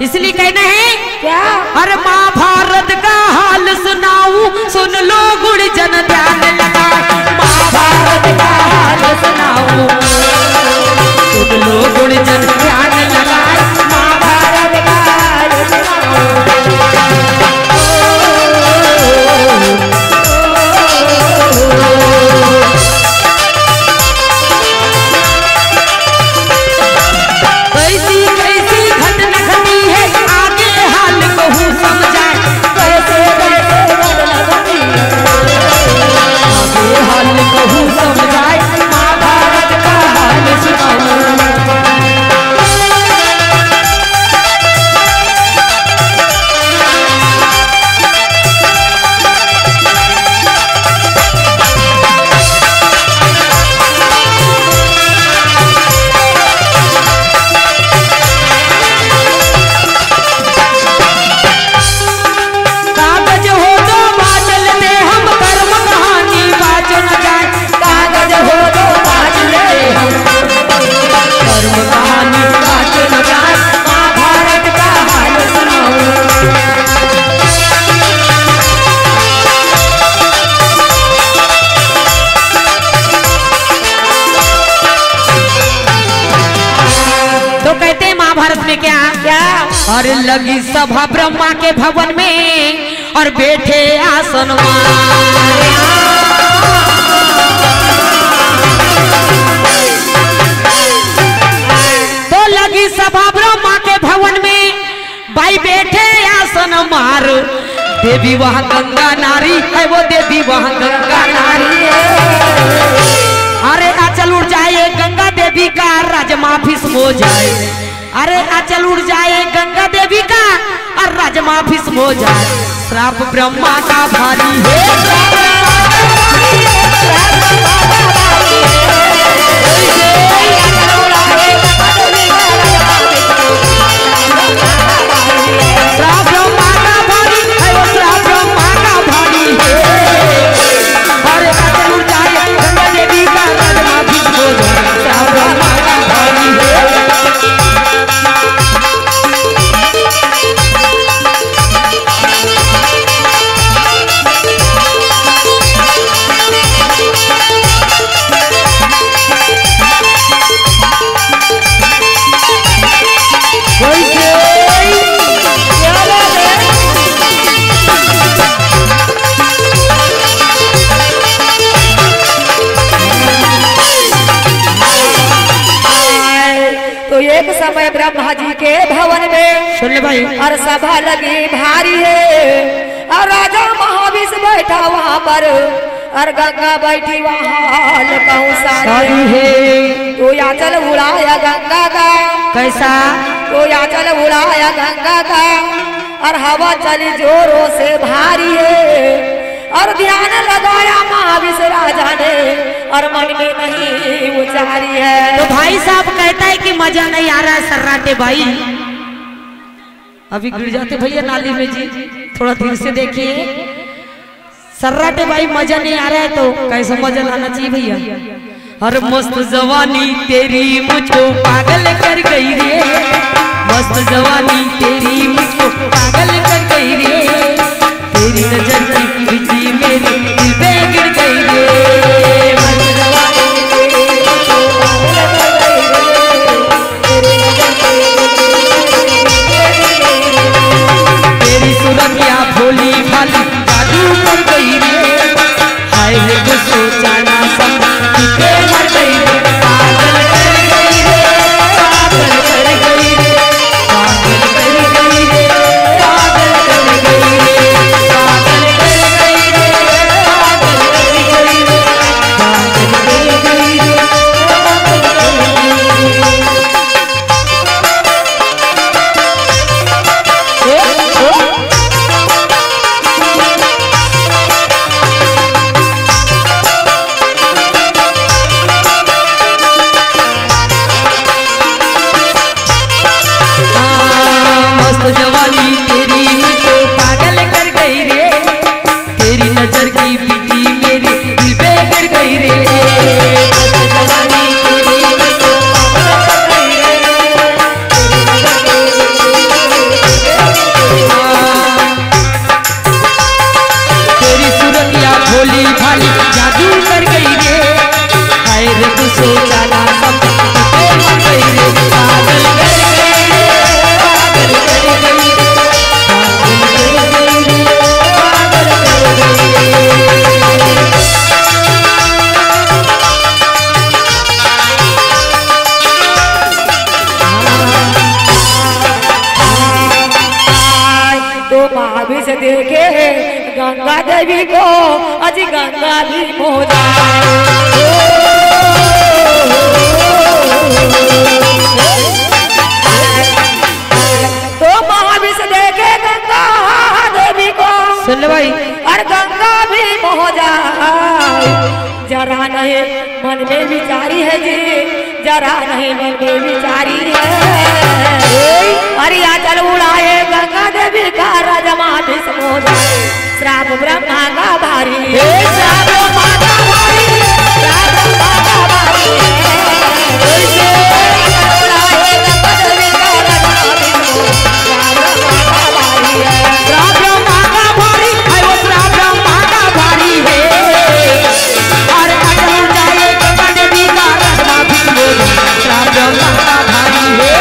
इसलिए कहना है क्या? अरे महाभारत का हाल सुनाऊं, सुन लो गुरुजन ध्यान लगाओ। महाभारत का हाल सुनाऊं, सुन लो गुरुजन ध्यान लगाओ। महाभारत का हाल सुनाऊं। और लगी सभा ब्रह्मा के भवन में और बैठे आसन तो लगी सभा ब्रह्मा के भवन में भाई बैठे आसन मार। देवी वहां गंगा नारी है, वो देवी वहां गंगा नारी है। अरे आंचल उड़ जाए गंगा देवी का, राजमाफिस हो जाए। अरे आंचल उड़ जाए गंगा देवी का और राजमाफिस हो जाए। श्राप ब्रह्मा का भारी है। श्राप ब्रह्मा का भारी है, वो श्राप ब्रह्मा का भारी है। अरे आंचल उड़ जाए गंगा देवी का, राजमाफिस हो जाए। श्राप ब्रह्मा का भारी है। एक समय ब्रह्मा जी के भवन में सुन ले भाई, और सभा लगी भारी है। और राजा महाविष बैठा वहाँ पर और गंगा बैठी वहाँ लकाऊ सारी है। तो या चल उड़ाया गंगा का, कैसा? तो या चल उड़ाया गंगा का और हवा चली जोरों से भारी है। और ध्यान लगाया महाविष राजा ने और मन में नहीं उचारी है। तो भाई साहब कहता है कि मजा नहीं आ रहा है सर्राटे भाई। अभी गिर जाते भैया नाली में जी, थोड़ा धीरे से देखिए। सर्राटे भाई मजा नहीं आ रहा है तो कैसे मजा लाना चाहिए भैया। और मस्त जवानी तेरी मुझको पागल कर गई रे, मस्त जवानी तेरी मुझको पागल कर गई रे। तेरी नजर की बिजली मेरे दिल पे गिर गई रे। मस्त जवानी तेरी मुझको पागल कर गई रे। तेरी सूरत क्या भोली भाली जादू कर गई रे। हाय रे कुछ सोचा ना समझा के मर गई रे। पागल कर गई रे, पागल कर गई रे, पागल कर गई रे, पागल कर गई रे, पागल कर गई रे, पागल कर गई रे, पागल कर गई रे, मस्त जवानी तेरी मुझको पागल कर गई रे। तेरी नजर की बिजली मेरे दिल पे गिर गई रे। मस्त जवानी तेरी मुझको पागल कर गई रे। तो महावी से देखे गंगा देवी को अजी गंगा भी मोजा तो महावी से देखे गंगा देवी को सुन भाई और गंगा भी मोजा जरा नहीं मन में विचारी है जी जरा नहीं मन में विचारी है अरे चल उड़ाए गंगा देवी का राजमा मोजा श्राप ब्रह्मा का भारी श्राप ब्रह्मा का भारी श्राप ब्रह्मा का भारी उड़ाए गंगा देवी का राजमा श्राप ब्रह्मा का भारी है वो श्राप ब्रह्मा का भारी है और अटल उड़ाए गंगा देवी का राजमा श्राप ब्रह्मा का भारी है।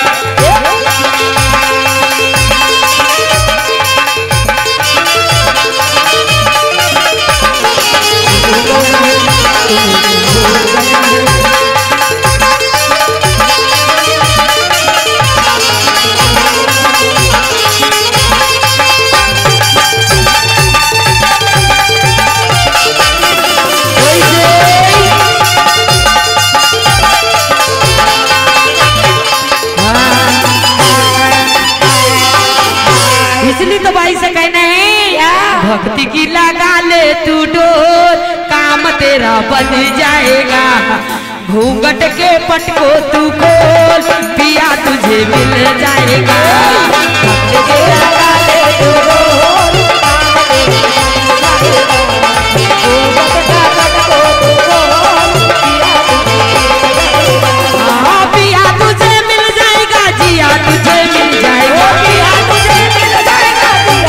इसलिए तो भाई से कहना है भक्ति की लगा ले तू डोर काम तेरा बन जाएगा घूंघट के पट को तू खोल पिया तुझे मिल जाएगा भक्ति की लगा ले तू डोर घूंघट का पट को तू खोल पिया तुझे मिल जाएगा जिया तुझे मिल जाएगा पिया तुझे मिल जाएगा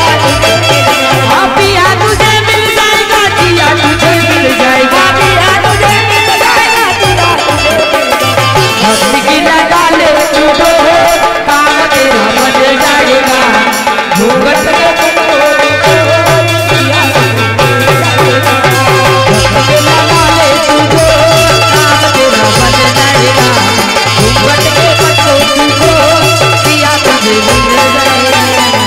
पिया तुझे मिल जाएगा जिया तुझे मिल जाएगा पिया तुझे मिल जाएगा भक्ति की लगा ले तू काम तेरा बन जाएगा घूंघट के पट को भक्ति की लगा ले तू काम तेरा बन जाएगा घूंघट के पट को पिया तुझे मिल जाएगा।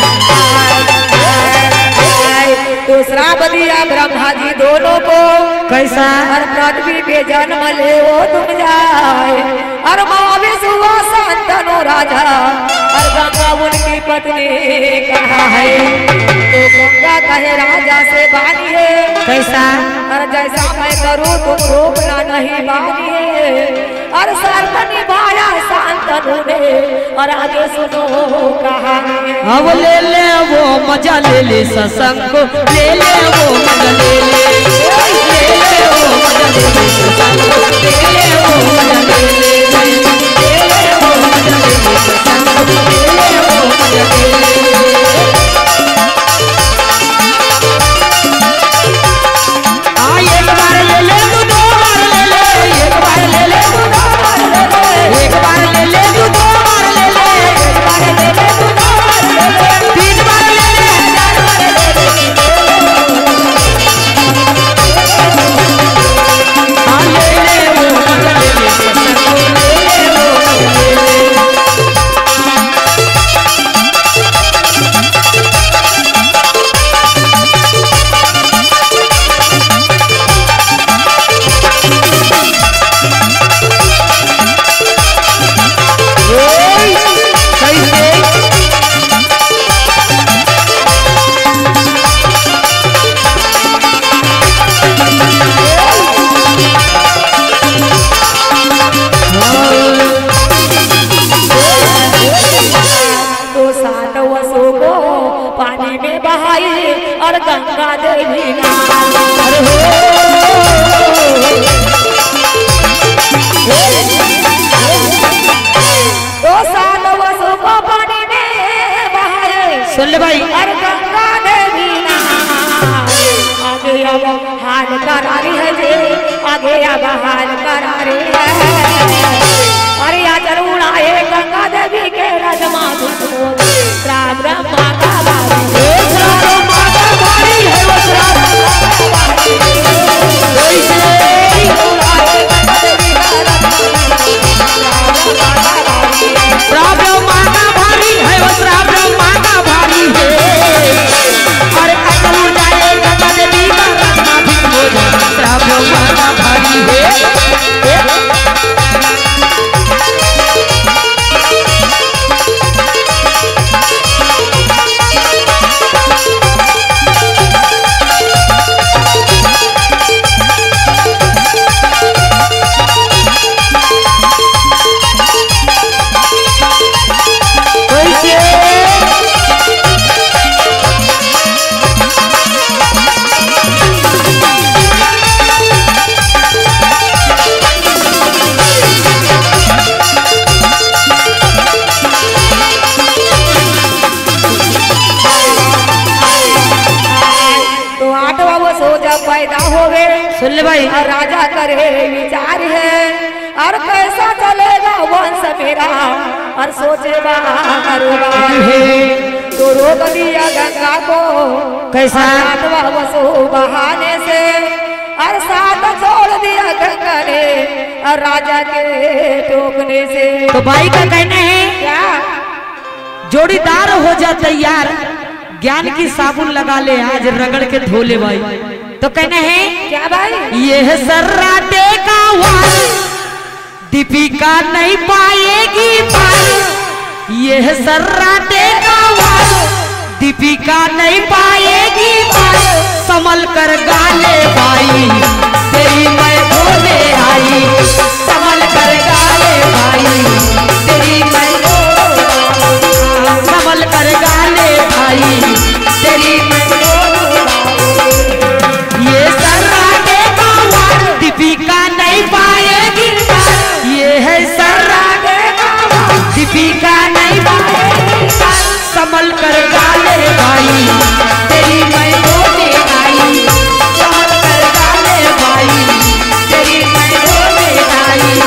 तो श्राप दिया ब्रह्मा जी दोनों को कैसा और पृथ्वी पे जन्म ले वो तुम जाए और महाविष हुआ संतनो राजा और गंगा उनकी पत्नी कहा है तो गंगा कहे राजा से बानिए कैसा और जैसा मैं करूँ तुम रोकना नहीं बानिए और सर्प निभाया शांतनु ने और आगे सुनो कहानी अब ले वो मजा ले सत्संग को ले वो मजा ले वो मजा ले सत्संग को ले वो मजा ले वो मजा ले सत्संग को ले वो मजा एक बार ले ले तू दो बार ले ले एक बार ले ले तू दो बार ले ले एक बार ले ले तू दो बार ले ले एक बार ले ले तू दो बार ले ले तीन बार ले ले चार बार ले ले ले वो मजा ले ले सत्संग को ले वो मजा ले ले पानी में बहाई और गंगा देवी तो सात वसु को पानी में बहाए सुन ले भाई और गंगा देवी आगे अब हाल करारी है जी आगे अब हाल करारी है अरे या जरूर आए गंगा देवी के राजमा श्राप ब्रह्मा का भारी है वो श्राप श्राप ब्रह्मा का भारी है वो श्राप ब्रह्मा का भारी है सुन ले भाई। और राजा करे विचार है और कैसा चलेगा वंश मेरा और सोचे बार है। तो रोक दिया गंगा को कैसा वसो बहाने से और साथ छोड़ दिया गंगा ने और राजा के टोकने से। तो भाई का कहना है क्या जोड़ीदार हो जा तैयार, ज्ञान की साबुन लगा ले आज रगड़ के धो ले भाई। तो कहना है क्या भाई ये है सर्राटे का वार, दीपिका नहीं पाएगी पार। ये है सर्राटे का वार, दीपिका नहीं पाएगी पार। संभल कर गाले भाई तेरी मैं धोने आई, संभल कर गाले भाई तेरी मैं संभल कर गाले भाई तेरी मैं। ये सर्राटे का वार, दीपिका नहीं पाएगी पार। ये है सर्राटे का वार, दीपिका नहीं पाएगी पार। संभल कर गाले भाई तेरी मैं धोने आई, संभल कर गाले भाई तेरी मैं धोने आई।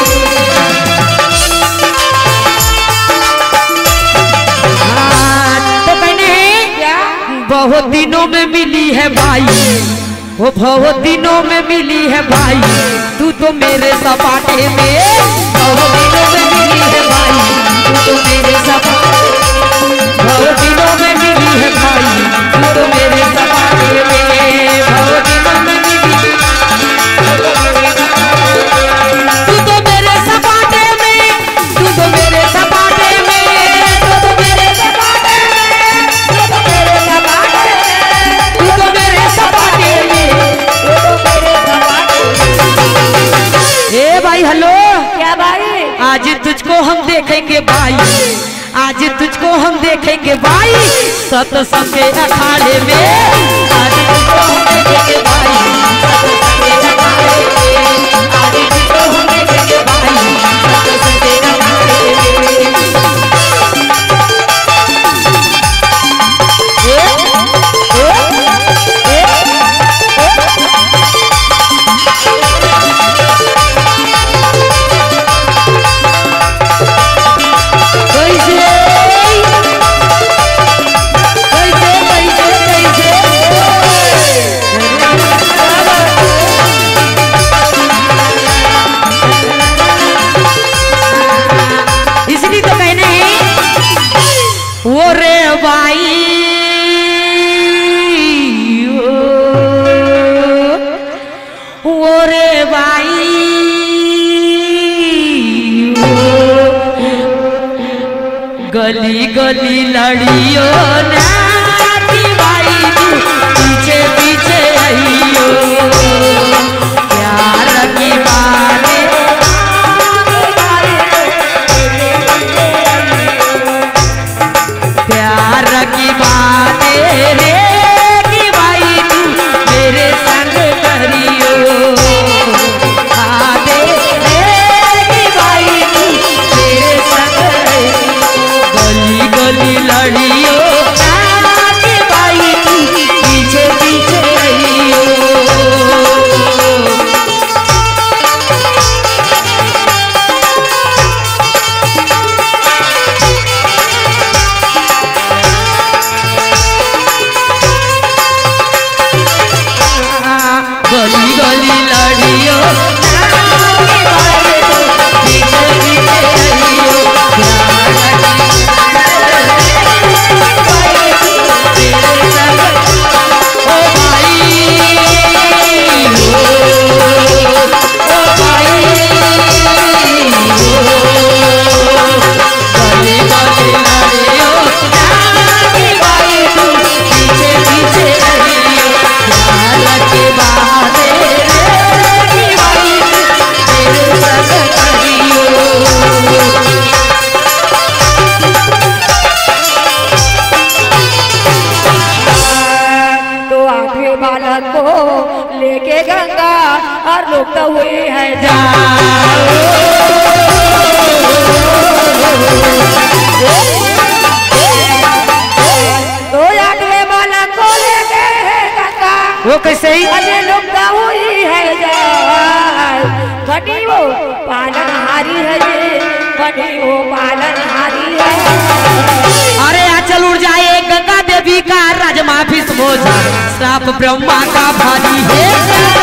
हाँ, तो कहने हैं क्या बहुत दिनों में मिली है भाई, वो बहुत दिनों में मिली है भाई, तू तो मेरे सपाटे में। बहुत दिनों में मिली है भाई, तू तो मेरे सपाटे में। बहुत दिनों में मिली है भाई, तू तो मेरे सपाटे में। बहुत दिनों में मिली, तू तो मेरे सपाटे में, तू तो मेरे सपाटे में, तू तो मेरे सपाटे में, तू तो मेरे सपाटे में, तू तो मेरे सपाटे में, तू तो मेरे सपाटे में। ए भाई हेलो, क्या भाई आज तुझको हम देखेंगे भाई, आज तुझको हम देखेंगे भाई सत्संग के अखाड़े में। आज तुझको हम देखेंगे भाई सत्संग के अखाड़े में। आज तुझको हम देखेंगे भाई सत्संग के अखाड़े में। इसलिए तो कहने हैं वो रे भाई वो रे भाई गली गली लड़ियो ना भाई तू पीछे पीछे आइयो। प्यार की बातें प्यार की बातें रे कि भाई तू मेरे संग करियो। आदे रे कि भाई तू मेरे संग गली गली लड़ियो कि भाई तू पीछे पीछे रहियो। गली गली लड़ियो कि भाई तू पीछे पीछे रहियो। ओ भाई ओ भाई गली गली लड़ियो कि भाई तू पीछे पीछे रहियो। प्यार के बातें रे कि भाई तेरे संग करियो। तो आठवें बालक को लेके गंगा और लोग तो हुए हैं जा। तो आठवें बालक को लेके गंगा वो कैसे ही अरे लोग तो हुई है जा। बनी वो पालनहारी है ये, बनी वो पालनहारी है। अरे आचल उड़ जाए गंगा देवी का राजमा भीष्मोजा, श्राप ब्रह्मा का भारी है।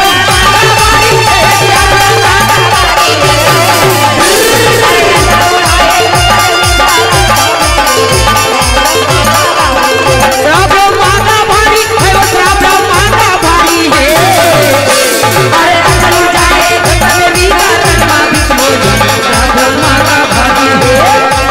श्राप ब्रह्मा का भारी है, वो श्राप ब्रह्मा का भारी है। अरे आचल उड़ जाए गंगा देवी का राजमा भीष्मोजा, श्राप ब्रह्मा का भारी है।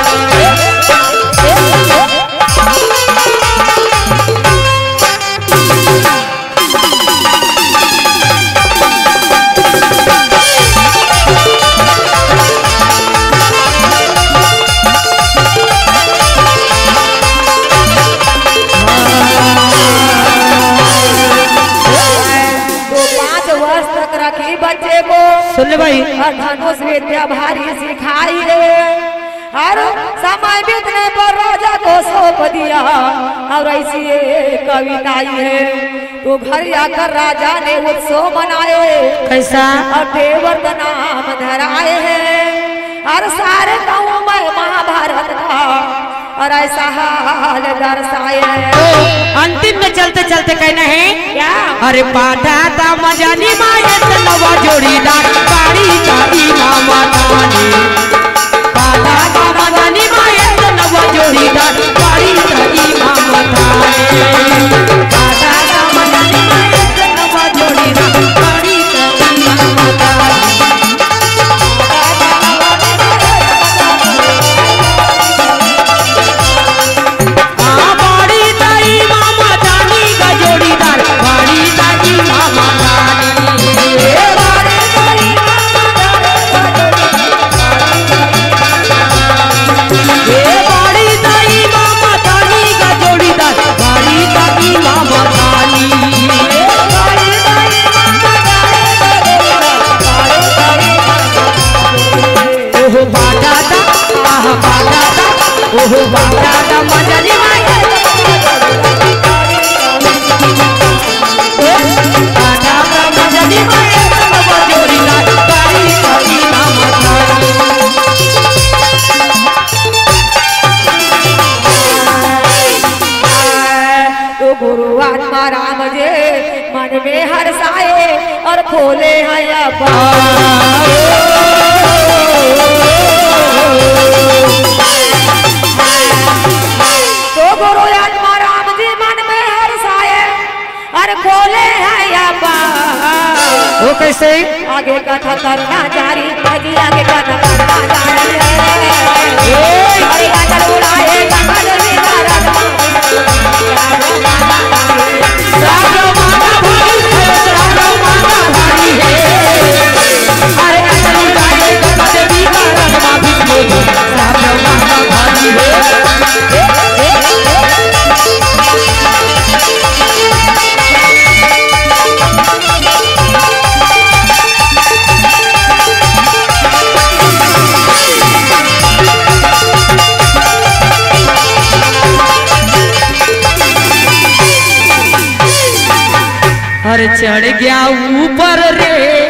बच्चे को सुन ले भाई, धनुष विद्या भारी सिखाई रे, और समय बीतने पर राजा को सौंप दिया। और ऐसी कविताई है तो घर आकर राजा ने उत्सव मनाए, कैसा और देवर का नाम धराए हैं। और सारे गाँव में महाभारत का और ऐसा हाल दर्शाए हैं। तो अंतिम में चलते चलते कहना है क्या? अरे पाठा था मजानी मायत नवा जोड़ीदार बाड़ी का इमाम तानी, पाठा था मजानी मायत नवा जोड़ीदार बाड़ी का इमाम तानी, पाठा था मजानी मायत नवा जोड़ीदार बाड़ी का इमाम तानी। ओहो बाटा दा मजानी माये, बाटा दा मजानी माये, नवा जोड़ीदार बाड़ी का इमाम तानी। तो गुरु आत्मा राम जे मन में हर्षाए और खोले हैं तो गुरु आत्मा राम जी मन में हर्षाए और खोले हैं वो कैसे? आगे कथा करना जारी, आगे कथा करना जारी है। अरे आचल उड़ाए गंगा देवी का राजमा, श्राप ब्रह्मा का भारी है, श्राप ब्रह्मा का भारी है। अरे आचल उड़ाए गंगा देवी का राजमा भीष्मोजा, श्राप ब्रह्मा का भारी है। अरे चढ़ गया ऊपर रे,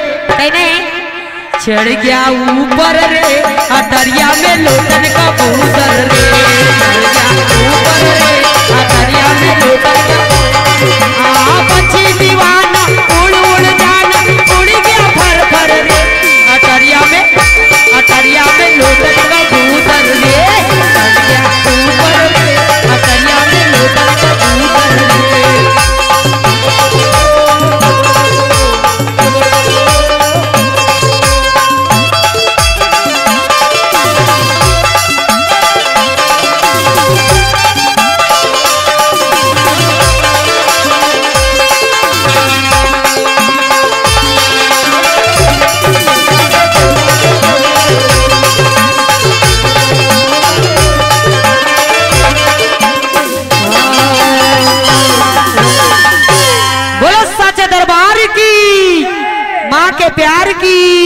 चढ़ गया ऊपर रे, दरिया में लोटन का बूदर रे, चढ़ गया ऊपर रे, दरिया में लोटन का बच्ची दीवाना उड़ उड़ जाना, उड़ गया फर फर रे, दरिया में लोटन का बूदर रे, चढ़ गया ऊपर रे, दरिया में लोटन का बूदर रे। प्यार की।